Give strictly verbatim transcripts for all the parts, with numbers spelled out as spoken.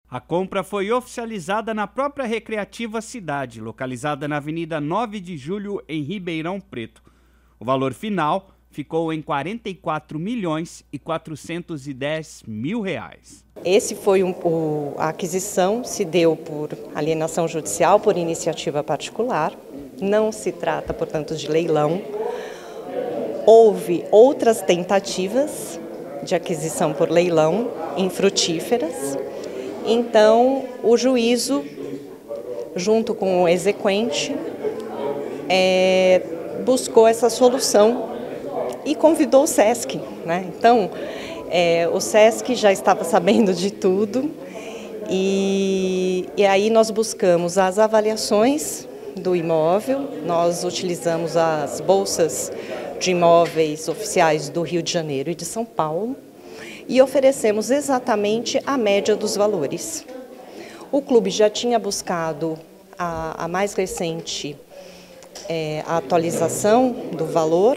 A compra foi oficializada na própria Recreativa Cidade, localizada na Avenida nove de julho, em Ribeirão Preto. O valor final ficou em quarenta e quatro milhões e quatrocentos e dez mil reais. Esse foi um, o, a aquisição se deu por alienação judicial, por iniciativa particular. Não se trata, portanto, de leilão. Houve outras tentativas de aquisição por leilão infrutíferas. Então, o juízo, junto com o exequente, é, buscou essa solução e convidou o SESC, né? Então, é, o SESC já estava sabendo de tudo e, e aí nós buscamos as avaliações do imóvel, nós utilizamos as bolsas de imóveis oficiais do Rio de Janeiro e de São Paulo e oferecemos exatamente a média dos valores. O clube já tinha buscado a, a mais recente é, a atualização do valor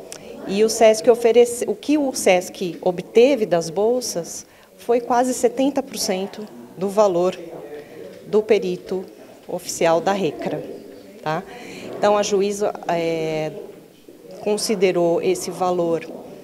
e o SESC oferece, o que o SESC obteve das bolsas foi quase setenta por cento do valor do perito oficial da RECRA. Tá? Então a juíza é, considerou esse valor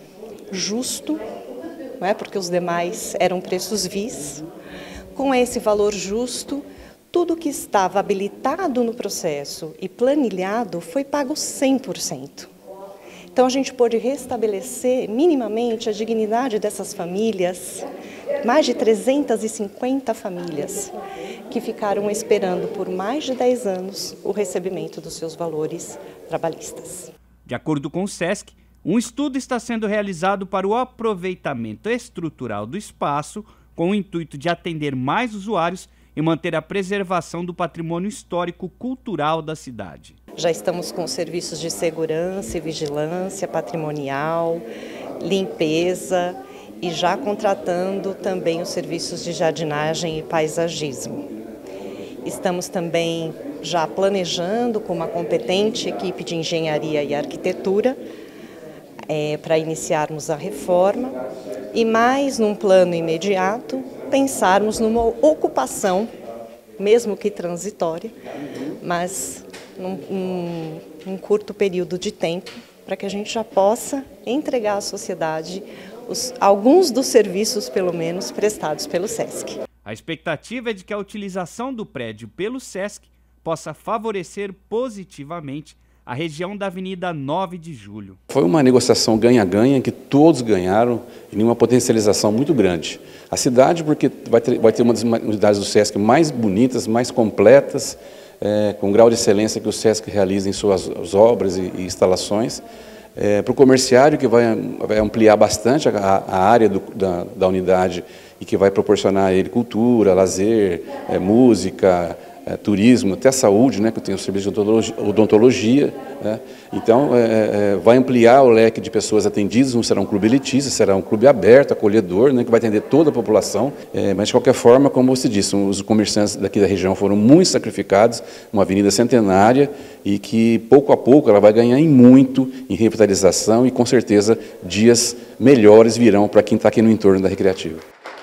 justo, não é? Porque os demais eram preços vis. Com esse valor justo, tudo que estava habilitado no processo e planilhado foi pago cem por cento. Então a gente pôde restabelecer minimamente a dignidade dessas famílias, mais de trezentas e cinquenta famílias que ficaram esperando por mais de dez anos o recebimento dos seus valores trabalhistas. De acordo com o SESC, um estudo está sendo realizado para o aproveitamento estrutural do espaço, com o intuito de atender mais usuários e manter a preservação do patrimônio histórico-cultural da cidade. Já estamos com serviços de segurança e vigilância patrimonial, limpeza e já contratando também os serviços de jardinagem e paisagismo. Estamos também já planejando com uma competente equipe de engenharia e arquitetura É, para iniciarmos a reforma e mais num plano imediato pensarmos numa ocupação, mesmo que transitória, mas num, num, num curto período de tempo, para que a gente já possa entregar à sociedade os, alguns dos serviços, pelo menos, prestados pelo SESC. A expectativa é de que a utilização do prédio pelo SESC possa favorecer positivamente a região da Avenida nove de julho. Foi uma negociação ganha-ganha que todos ganharam em uma potencialização muito grande. A cidade, porque vai ter, vai ter uma das unidades do SESC mais bonitas, mais completas, é, com grau de excelência que o SESC realiza em suas obras e, e instalações. É, para o comerciário, que vai, vai ampliar bastante a, a área do, da, da unidade e que vai proporcionar a ele cultura, lazer, é, música, É, turismo, até saúde, né, que tem o serviço de odontologia, odontologia né? Então é, é, vai ampliar o leque de pessoas atendidas, não será um clube elitista, será um clube aberto, acolhedor, né, que vai atender toda a população, é, mas de qualquer forma, como você disse, os comerciantes daqui da região foram muito sacrificados, uma avenida centenária e que pouco a pouco ela vai ganhar em muito em revitalização e com certeza dias melhores virão para quem está aqui no entorno da Recreativa.